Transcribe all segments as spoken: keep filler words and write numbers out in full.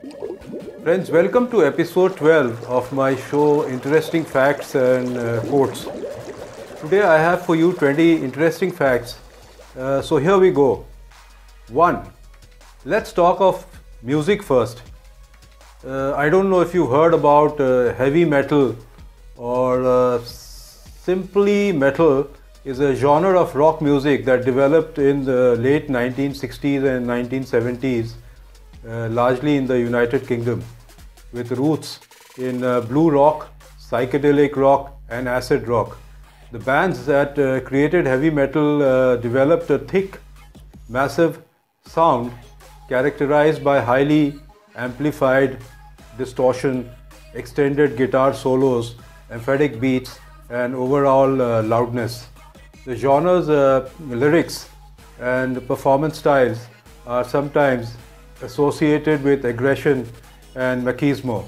Friends, welcome to episode twelve of my show Interesting Facts and uh, Quotes. Today I have for you twenty interesting facts. Uh, so here we go. one. Let's talk of music first. Uh, I don't know if you heard about uh, heavy metal or uh, simply metal is a genre of rock music that developed in the late nineteen sixties and nineteen seventies, uh, largely in the United Kingdom, with roots in uh, blue rock, psychedelic rock and acid rock. The bands that uh, created heavy metal uh, developed a thick, massive sound characterized by highly amplified distortion, extended guitar solos, emphatic beats and overall uh, loudness. The genre's uh, lyrics and performance styles are sometimes associated with aggression and machismo.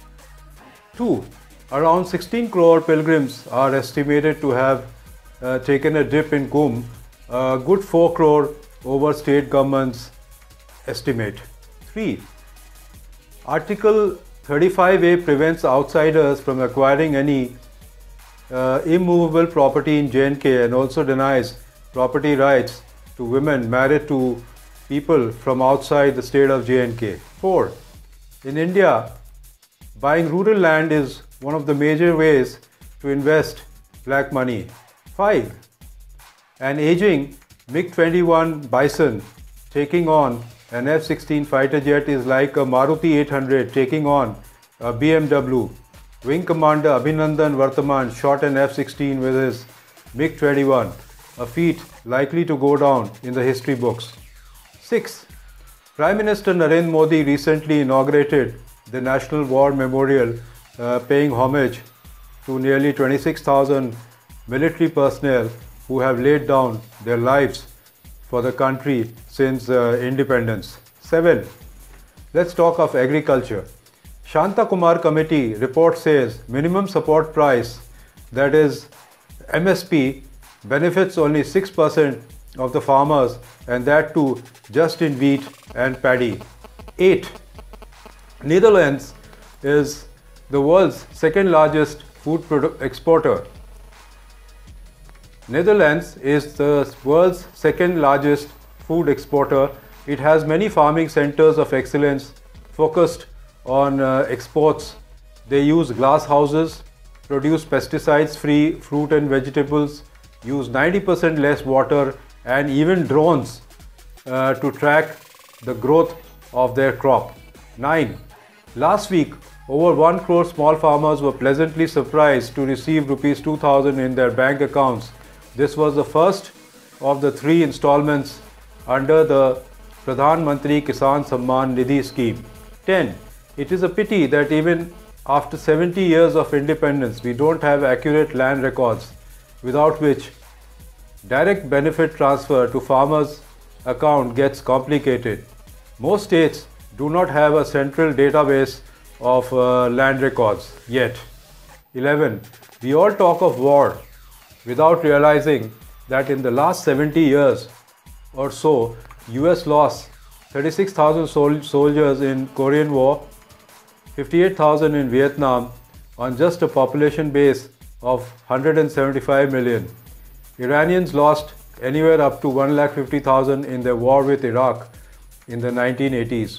two. Around sixteen crore pilgrims are estimated to have uh, taken a dip in Kumbh, a good four crore over state government's estimate. three. Article thirty-five A prevents outsiders from acquiring any uh, immovable property in J and K and also denies property rights to women married to people from outside the state of J and K. four. In India, buying rural land is one of the major ways to invest black money. five. An aging MiG twenty-one Bison taking on an F sixteen fighter jet is like a Maruti eight hundred taking on a B M W. Wing Commander Abhinandan Varthaman shot an F sixteen with his MiG twenty-one, a feat likely to go down in the history books. six. Prime Minister Narendra Modi recently inaugurated the National War Memorial, uh, paying homage to nearly twenty-six thousand military personnel who have laid down their lives for the country since uh, independence. seven. Let's talk of agriculture. Shanta Kumar Committee report says minimum support price, that is M S P, benefits only six percent of the farmers, and that too just in wheat and paddy. eight. Netherlands is the world's second largest food exporter. Netherlands is the world's second largest food exporter. It has many farming centers of excellence focused on uh, exports. They use glass houses, produce pesticide-free fruit and vegetables, use ninety percent less water and even drones uh, to track the growth of their crop. nine. Last week, over one crore small farmers were pleasantly surprised to receive rupees two thousand in their bank accounts. This was the first of the three installments under the Pradhan Mantri Kisan Samman Nidhi scheme. ten. It is a pity that even after seventy years of independence, we don't have accurate land records, without which direct benefit transfer to farmers' account gets complicated. Most states do not have a central database of uh, land records yet. eleven. We all talk of war without realizing that in the last seventy years or so, U S lost thirty-six thousand sol soldiers in Korean War, fifty-eight thousand in Vietnam on just a population base of one hundred seventy-five million. Iranians lost anywhere up to one lakh fifty thousand in their war with Iraq in the nineteen eighties.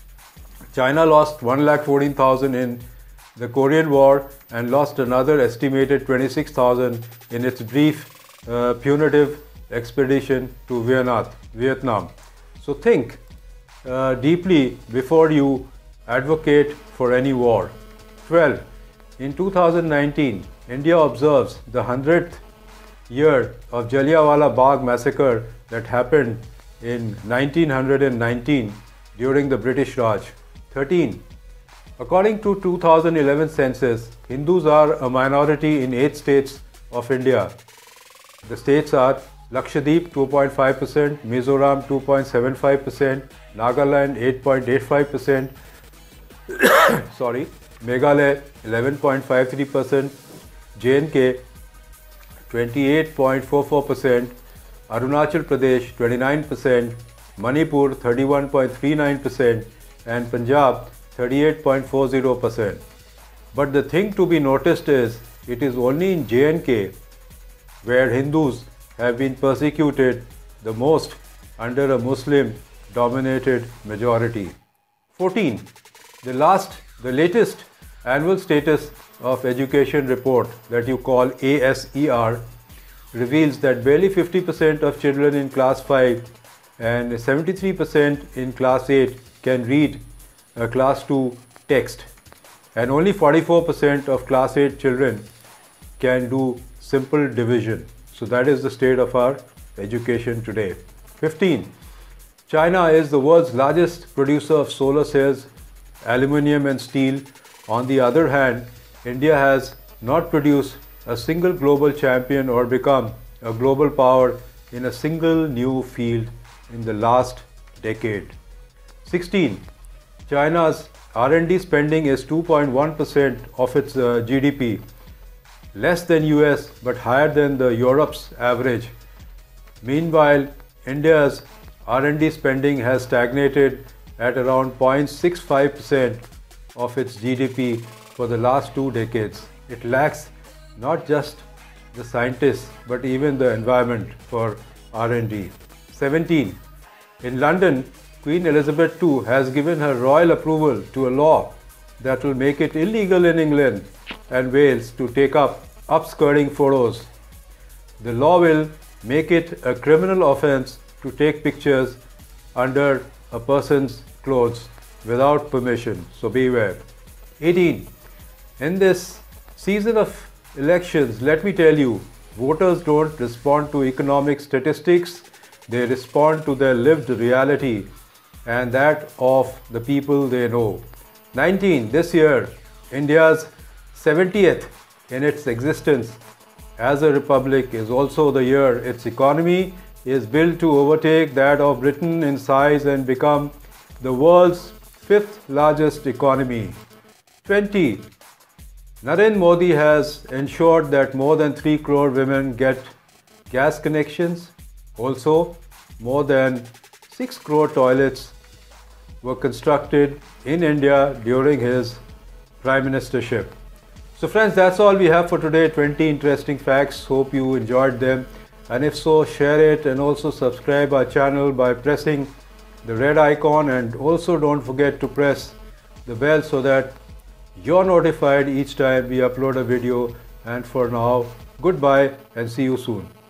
China lost one lakh fourteen thousand in the Korean War and lost another estimated twenty-six thousand in its brief uh, punitive expedition to Vietnam. So think uh, deeply before you advocate for any war. twelve. In two thousand nineteen, India observes the hundredth year of Jallianwala Bagh massacre that happened in nineteen nineteen during the British Raj. thirteen. According to two thousand eleven census, Hindus are a minority in eight states of India. The states are Lakshadweep two point five percent, Mizoram two point seven five percent, Nagaland eight point eight five percent, sorry, Meghalaya eleven point five three percent, J and K twenty-eight point four four percent, Arunachal Pradesh twenty-nine percent, Manipur thirty-one point three nine percent and Punjab thirty-eight point four zero percent. But the thing to be noticed is it is only in J and K where Hindus have been persecuted the most under a Muslim dominated majority. fourteen. The last, the latest annual status of education report that you call A S E R reveals that barely fifty percent of children in class five and seventy-three percent in class eight can read a class two text, and only forty-four percent of class eight children can do simple division. So that is the state of our education today. fifteen. China is the world's largest producer of solar cells, aluminium and steel. On the other hand, India has not produced a single global champion or become a global power in a single new field in the last decade. sixteen. China's R and D spending is two point one percent of its uh, G D P, less than U S but higher than the Europe's average. Meanwhile, India's R and D spending has stagnated at around zero point six five percent of its G D P for the last two decades. It lacks not just the scientists but even the environment for R and D. seventeen. In London, Queen Elizabeth the Second has given her royal approval to a law that will make it illegal in England and Wales to take up upskirting photos. The law will make it a criminal offence to take pictures under a person's clothes without permission, so beware. eighteen. In this season of elections, let me tell you, voters don't respond to economic statistics, they respond to their lived reality and that of the people they know. nineteen. This year, India's seventieth in its existence as a republic is also the year its economy is built to overtake that of Britain in size and become the world's fifth largest economy. twenty. Narendra Modi has ensured that more than three crore women get gas connections. Also, more than six crore toilets were constructed in India during his prime ministership. So friends, that's all we have for today. twenty interesting facts. Hope you enjoyed them. And if so, share it and also subscribe our channel by pressing the red icon, and also don't forget to press the bell so that you're notified each time we upload a video. And for now, goodbye and see you soon.